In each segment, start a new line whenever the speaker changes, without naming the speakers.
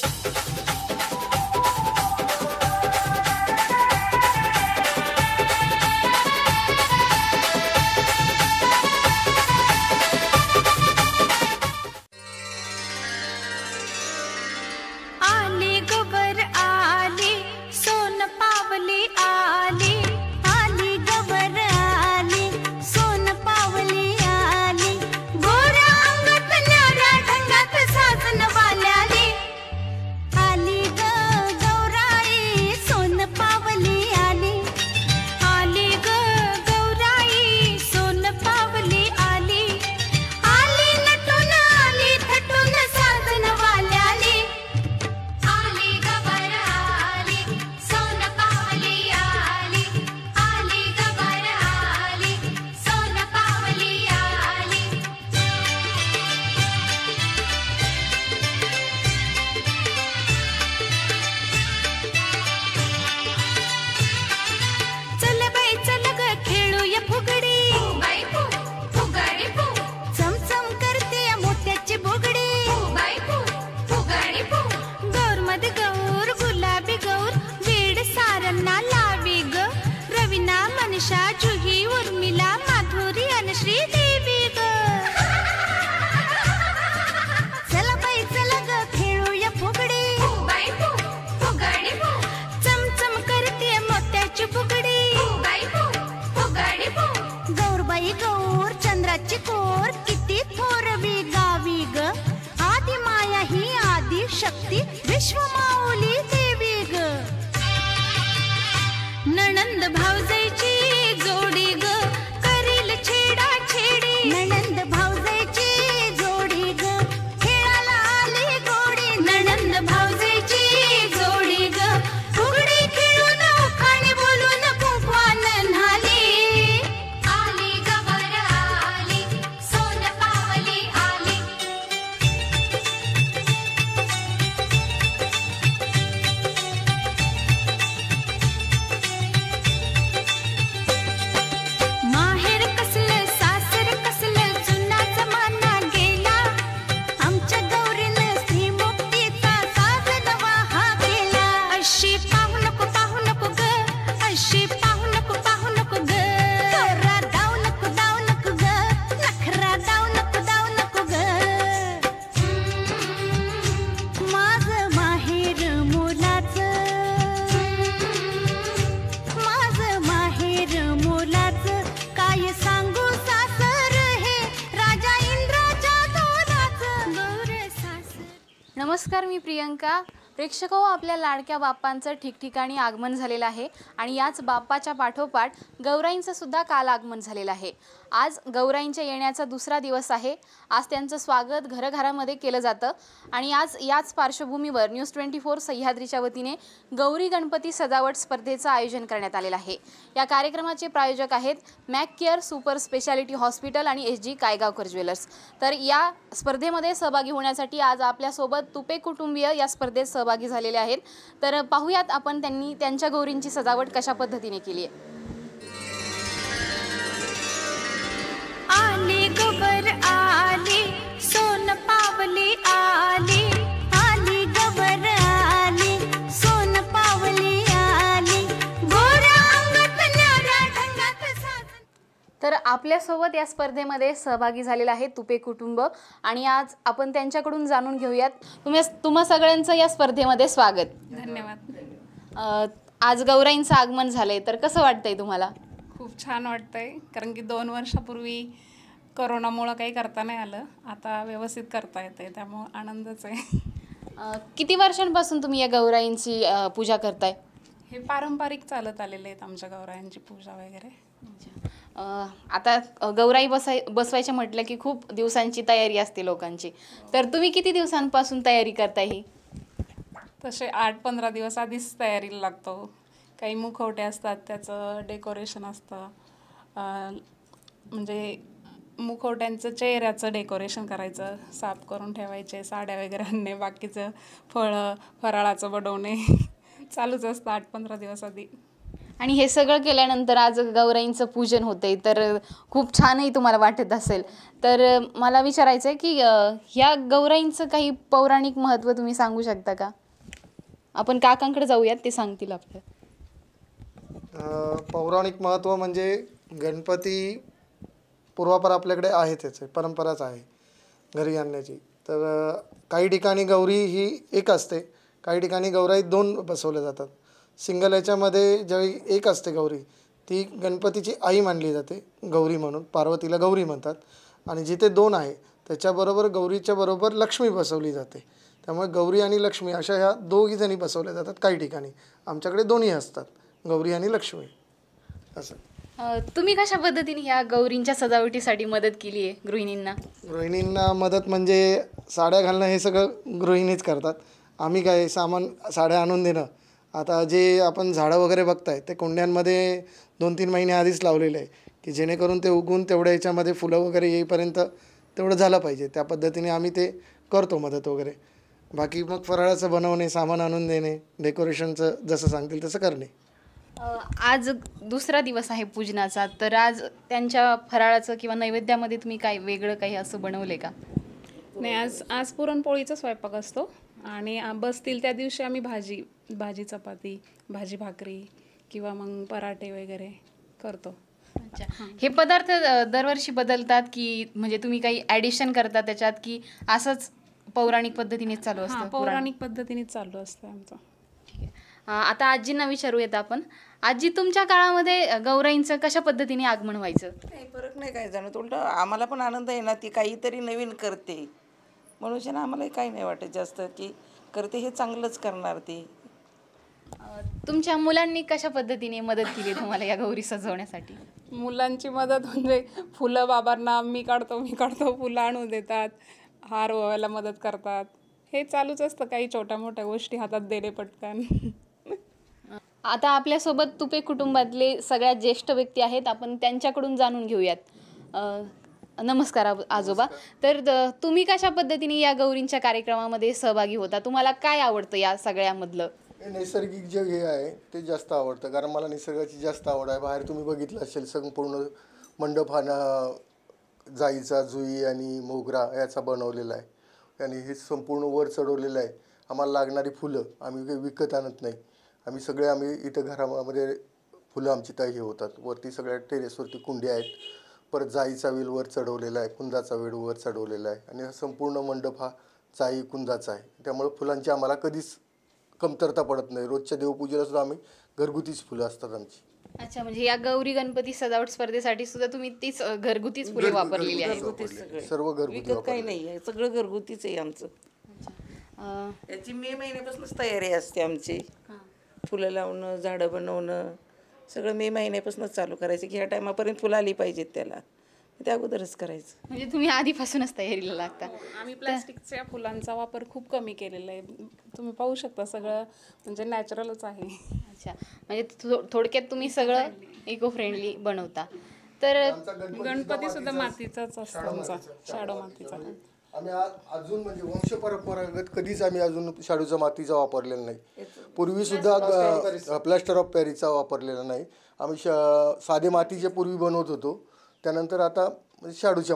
नमस्कार, मी प्रियंका. प्रेक्षक हो, आपल्या लाडक्या बाप्पांचं ठिकठिकाणी आगमन झालेलं आहे आणि याच बाप्पाच्या पाठोपाठ गौराईंचं सुद्धा काल आगमन झालेलं आहे. आज गौराईंच्या येण्याचा दुसरा दिवस आहे. आज त्यांचं स्वागत घरघरामध्ये केलं जातं आणि आज याच पार्श्वभूमीवर न्यूज 24 सह्याद्रीच्या वतीने गौरी गणपती सजावट स्पर्धेचं आयोजन करण्यात आलेलं आहे. या कार्यक्रमाचे प्रायोजक आहेत मॅककेअर सुपर स्पेशालिटी हॉस्पिटल आणि SG कायगावकर ज्वेलर्स. तर या स्पर्धेमध्ये सहभागी होण्यासाठी आज आपल्यासोबत तुपे कुटुंबीय या स्पर्धेत सहभागी झालेले आहेत. तर पाहूयात आपण त्यांनी त्यांच्या गौरींची सजावट कशा पद्धतीने केली आहे.
आली गवर आली सोन पावली आली, आली गवर आली सोन पावली आली, गोरा अंगात न्यारा ढंगात साज.
तर आपल्यासोबत या स्पर्धेमध्ये सहभागी झालेला आहे तुपे कुटुंब आणि आज आपण त्यांच्याकडून जाणून घेऊयात. तुम्हा सगळ्यांचं या स्पर्धेमध्ये स्वागत.
धन्यवाद.
आज गौराईंचं आगमन झालंय, तर कसं वाटतंय तुम्हाला?
खूप छान वाटतंय, कारण की 2 वर्षापूर्वी कोरोनामुळे काही करता नाही आलं. आता व्यवस्थित करता येते, त्यामुळे आनंदच आहे.
किती वर्षांपासून तुम्ही या गौराईंची पूजा करताय?
हे पारंपरिक चालत आलेले आहेत आमच्या गौराईंची पूजा वगैरे.
आता गौराई बसवायच्या म्हटलं की खूप दिवसांची तयारी असते लोकांची, तर तुम्ही किती दिवसांपासून तयारी करताय ही?
तसे 8-15 दिवस आधीच तयारीला लागतो. काही मुखवटे असतात, त्याचं डेकोरेशन असतं. म्हणजे मुखवट्यांचं चेहऱ्याचं डेकोरेशन करायचं, साफ करून ठेवायचे, साड्या वगैरे आणणे, बाकीचं फळं फराळाचं बनवणे चालूच असतं 8-15 दिवस आधी.
आणि हे सगळं केल्यानंतर आज गौराईंचं पूजन होते तर खूप छानही तुम्हाला वाटत असेल. तर मला विचारायचं आहे की ह्या गौराईंचं काही पौराणिक महत्त्व तुम्ही सांगू शकता का? आपण काकांकडे जाऊयात, ते सांगतील आपलं.
पौराणिक महत्त्व म्हणजे गणपती पूर्वापार आपल्याकडे आहे, त्याचे परंपराच आहे घरी आणण्याची. तर काही ठिकाणी गौरी ही एक असते, काही ठिकाणी गौराई 2 बसवल्या जातात. सिंगल याच्यामध्ये ज्यावेळी एक असते गौरी, ती गणपतीची आई मानली जाते गौरी म्हणून, पार्वतीला गौरी म्हणतात. आणि जिथे 2 आहे त्याच्याबरोबर गौरीच्या बरोबर लक्ष्मी बसवली जाते. त्यामुळे गौरी आणि लक्ष्मी अशा ह्या दोघी जणी बसवल्या जातात काही ठिकाणी. आमच्याकडे दोन्ही असतात, गौरी आणि लक्ष्मी असं.
तुम्ही कशा पद्धतीने ह्या गौरींच्या सजावटीसाठी मदत केली आहे गृहिणींना?
गृहिणींना मदत म्हणजे साड्या घालणं हे सगळं गृहिणीच करतात. आम्ही काय सामान साड्या आणून देणं. आता जे आपण झाडं वगैरे बघताय ते कुंड्यांमध्ये 2-3 महिने आधीच लावलेले आहे की जेणेकरून ते उगून तेवढ्या याच्यामध्ये फुलं वगैरे येईपर्यंत तेवढं झालं पाहिजे. त्या पद्धतीने आम्ही ते करतो मदत वगैरे. बाकी मग फराळाचं बनवणे, सामान आणून देणे, डेकोरेशनचं जसं सांगतील तसं करणे.
आज दुसरा दिवस आहे पूजनाचा, तर आज त्यांच्या फराळाचं किंवा नैवेद्यामध्ये तुम्ही काय वेगळं काही असं बनवले का?
नाही, आज आज पुरणपोळीचा स्वयंपाक असतो आणि बसतील त्या दिवशी आम्ही भाजी चपाती, भाजी भाकरी किंवा मग पराठे वगैरे करतो.
अच्छा, हे पदार्थ दरवर्षी बदलतात की म्हणजे तुम्ही काही ॲडिशन करता त्याच्यात, की असंच पौराणिक पद्धतीने चालू असतं?
पौराणिक पद्धतीनेच चालू असतं आमचं.
ठीक आहे. आता आजींना विचारूयात आपण. आजी, तुमच्या काळामध्ये गौराईंचं कशा पद्धतीने आगमन व्हायचं?
काही फरक नाही काय जाणत. उलट आम्हाला पण आनंद आहे ना, ती काहीतरी नवीन करते म्हणून ना आम्हालाही काही नाही वाटत जास्त की करते, हे चांगलंच करणार ती.
तुमच्या मुलांनी कशा पद्धतीने मदत केली तुम्हाला या गौरी सजवण्यासाठी?
मुलांची मदत म्हणजे फुलं बाबांना मी काढतो फुलं आणून देतात, हार ओवायला मदत करतात. हे चालूच असतं, काही छोट्या मोठ्या गोष्टी हातात देणे पटकन.
आता आपल्यासोबत तुपे कुटुंबातले सगळ्यात ज्येष्ठ व्यक्ती आहेत, आपण त्यांच्याकडून जाणून घेऊयात. नमस्कार आजोबा. तर तुम्ही कशा पद्धतीने या गौरींच्या कार्यक्रमामध्ये सहभागी होता? तुम्हाला काय आवडतं या सगळ्यामधलं?
नैसर्गिक जे हे आहे ते जास्त आवडतं, कारण मला निसर्गाची जास्त आवड आहे. बाहेर तुम्ही बघितलं असेल संपूर्ण मंडप हा जाईचा, जुई आणि मोगरा याचा बनवलेला आहे आणि हे संपूर्ण वर चढवलेलं आहे. आम्हाला लागणारी फुलं आम्ही काही विकत आणत नाही. आम्ही इथं घरामध्ये फुलं आमची तयारी होतात. वरती सगळ्या टेरेसवरती कुंड्या आहेत. परत जाईचा वेल वर चढवलेला आहे, कुंदाचा वेल वर चढवलेला आहे आणि हा संपूर्ण मंडप हा जाई कुंदाचा आहे. त्यामुळे फुलांची आम्हाला कधीच कमतरता पडत नाही. रोजच्या देवपूजेला सुद्धा आम्ही घरगुतीच फुलं असतात आमची.
अच्छा, म्हणजे या गौरी गणपती सजावट स्पर्धेसाठी सुद्धा तुम्ही तीच घरगुतीच फुले वापरलेली आहेत?
घरगुतीच सगळे,
सर्व घरगुती
विकत काही नाही आहे, सगळं घरगुतीच आहे आमचं. याची मे महिन्यापासूनच तयारी असते आमची. फुलं लावणं, झाडं बनवणं सगळं मे महिन्यापासूनच चालू करायचं की ह्या टायमापर्यंत फुलं आली पाहिजेत त्याला, त्या अगोदरच करायचं.
म्हणजे तुम्ही आधीपासूनच तयारीला लागता?
आम्ही प्लास्टिकच्या फुलांचा वापर खूप कमी केलेला आहे. तुम्ही पाहू शकता, सगळं म्हणजे नॅचरलच आहे.
अच्छा, म्हणजे थोडक्यात तुम्ही सगळं इको फ्रेंडली बनवता. तर
गणपती सुद्धा मातीचाच असतो आमचा, शाडो मातीचा.
आम्ही अजून म्हणजे वंश परंपरागत कधीच आम्ही अजून शाडूचा मातीचा वापरलेला नाही. पूर्वी सुद्धा प्लॅस्टर ऑफ पॅरिसचा वापरलेला नाही. आम्ही साधे मातीचे पूर्वी बनवत होतो. त्यानंतर आता शाडूच्या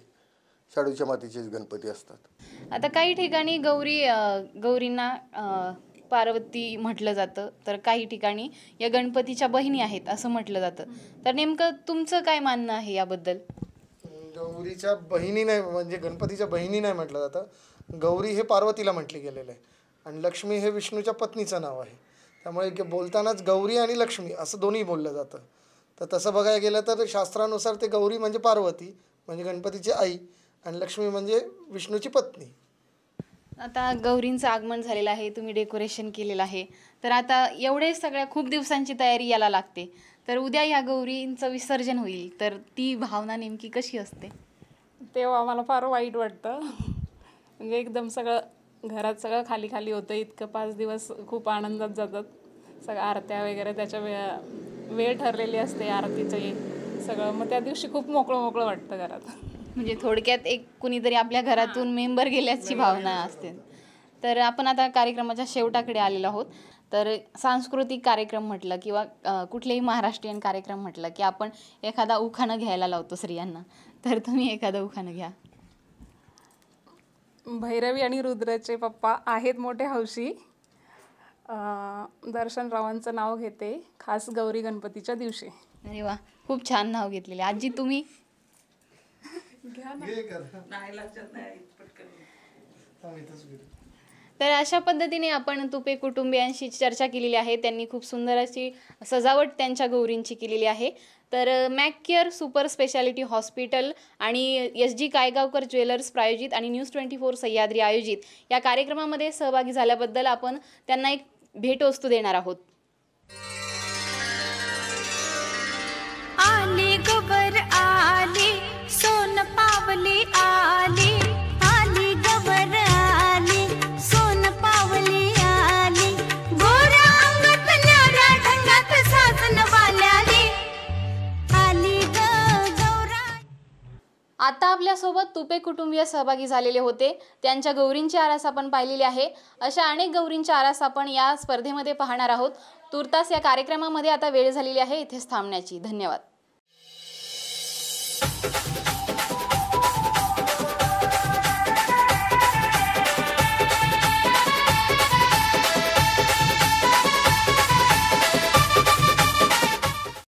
मातीचेच गणपती असतात.
आता काही ठिकाणी गौरींना पार्वती म्हटलं जातं, तर काही ठिकाणी या गणपतीच्या बहिणी आहेत असं म्हटलं जातं. तर नेमकं तुमचं काय मानणं आहे याबद्दल?
गौरीच्या बहिणी नाही, म्हणजे गणपतीच्या बहिणी नाही म्हटलं जातं. गौरी हे पार्वतीला म्हटले गेलेलं आहे आणि लक्ष्मी हे विष्णूच्या पत्नीचं नाव आहे. त्यामुळे बोलतानाच गौरी आणि लक्ष्मी असं दोन्ही बोललं जातं. तर तसं बघायला गेलं तर शास्त्रानुसार ते गौरी म्हणजे पार्वती, म्हणजे गणपतीची आई, आणि लक्ष्मी म्हणजे विष्णूची पत्नी.
आता गौरींचं आगमन झालेलं आहे, तुम्ही डेकोरेशन केलेलं आहे, तर आता एवढे सगळ्या खूप दिवसांची तयारी याला लागते. तर उद्या या गौरींचं विसर्जन होईल, तर ती भावना नेमकी कशी असते?
तेव्हा आम्हाला फार वाईट वाटतं. म्हणजे एकदम घरात सगळं खाली खाली होतं. इतकं 5 दिवस खूप आनंदात जातात. सगळं आरत्या वगैरे त्याच्या वेळ ठरलेली असते आरतीची सगळं. मग त्या दिवशी खूप मोकळं वाटतं घरात.
म्हणजे थोडक्यात एक कुणीतरी आपल्या घरातून मेंबर गेल्याची भावना असते. तर आपण आता कार्यक्रमाच्या शेवटाकडे आलेलो आहोत. तर सांस्कृतिक कार्यक्रम म्हटलं किंवा कुठलेही महाराष्ट्रीयन कार्यक्रम म्हटलं की आपण एखादा उखाणं घ्यायला लावतो स्त्रियांना, तर तुम्ही एखादं उखाणं घ्या.
भैरवी आणि रुद्रचे पप्पा आहेत मोठे हौशी. दर्शनरावांचं नाव घेते, खास गौरी गणपतीच्या दिवशी.
अरे वा, खूप छान नाव घेतलेले. आजी तुम्ही? तर अशा पद्धतीने आपण तुपे कुटुंबियांशी चर्चा केलेली आहे. त्यांनी खूप सुंदर अशी सजावट त्यांच्या गौरींची केलेली आहे. तर मॅककेअर सुपर स्पेशालिटी हॉस्पिटल आणि SG कायगावकर ज्वेलर्स प्रायोजित आणि न्यूज 24 सह्याद्री आयोजित या कार्यक्रमामध्ये सहभागी झाल्याबद्दल आपण त्यांना एक भेटवस्तू देणार आहोत.
आली गवर आली सोन पावली आली आली गवर आली सोन पावली आली गोरा अंगात न्यारा ढंगात साजन वाल्याली आली गौरा.
आता आपल्यासोबत तुपे कुटुंबीय सहभागी झालेले होते. त्यांच्या गौरींची आरास आपण पाहिलेली आहे. अशा अनेक गौरींची आरास आपण या स्पर्धेमध्ये पाहणार आहोत. तुर्तास या कार्यक्रमामध्ये आता वेळ झालेली आहे इथेच थांबण्याची. धन्यवाद.